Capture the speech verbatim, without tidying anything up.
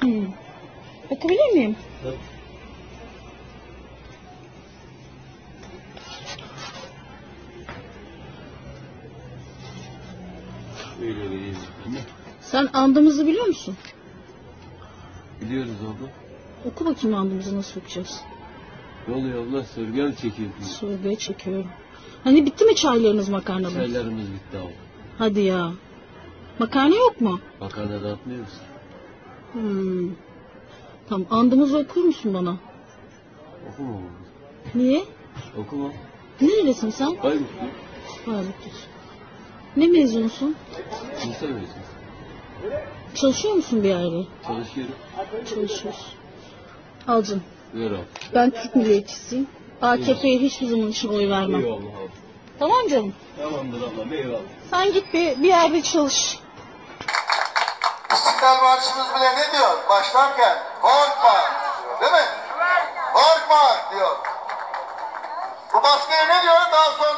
Hmm. Bakabilir miyim? Evet. Öyle değil. Sen andımızı biliyor musun? Biliyoruz abla. Oku bakayım andımızı nasıl okuyacağız. Ne oluyor abla? Sorguya mı çekiyorsun? Sorguya çekiyorum. Hani bitti mi çaylarınız, makarnalar? Çaylarımız bitti abla. Hadi ya. Makarna yok mu? Makarna dağıtmıyor musun? Hmm. Tamam, andımızı okur musun bana? Okuma abla. Niye? Okuma. Nerelisin sen? Bayburtlu. Bayburtlu. Ne mezunusun? Lise mezunu. Çalışıyor musun bir yerde? Çalışıyorum. Çalışıyorsun. Al canım. Ver abi. Ben Türk milliyetçisiyim. A K P'ye hiçbir zaman için oy vermem. Eyvallah abi. Tamam canım. Tamamdır ablam, eyvallah. Sen git bir, bir yerde çalış. İstiklal Marşımız bile ne diyor? Başlarken korkma, değil mi? Korkma diyor. Bu baskıya ne diyor? Daha sonra